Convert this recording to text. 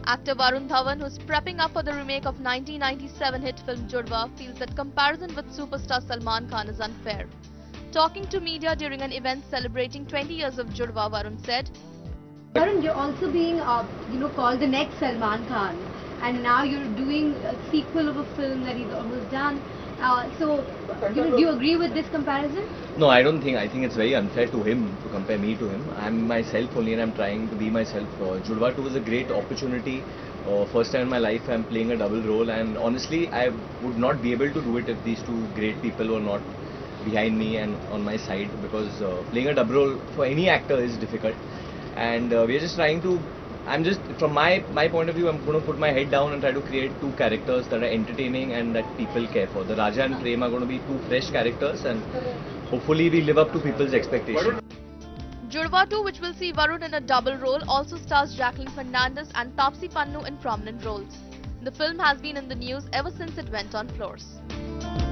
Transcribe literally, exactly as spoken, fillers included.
Actor Varun Dhawan, who's prepping up for the remake of nineteen ninety-seven hit film Judwaa, feels that comparison with superstar Salman Khan is unfair. Talking to media during an event celebrating twenty years of Judwaa, Varun said, Varun, you're also being, uh, you know, called the next Salman Khan, and now you're doing a sequel of a film that he's almost done. Uh, so, you know, do you agree with this comparison? No, I don't think. I think it's very unfair to him to compare me to him. I'm myself only, and I'm trying to be myself. Uh, Judwaa two was a great opportunity. Uh, first time in my life, I'm playing a double role, and honestly, I would not be able to do it if these two great people were not behind me and on my side. Because uh, playing a double role for any actor is difficult, and uh, we're just trying to. I'm just, from my my point of view, I'm going to put my head down and try to create two characters that are entertaining and that people care for. The Raja and Prem are going to be two fresh characters, and hopefully we live up to people's expectations. Judwaa two, which will see Varun in a double role, also stars Jacqueline Fernandez and Taapsee Pannu in prominent roles. The film has been in the news ever since it went on floors.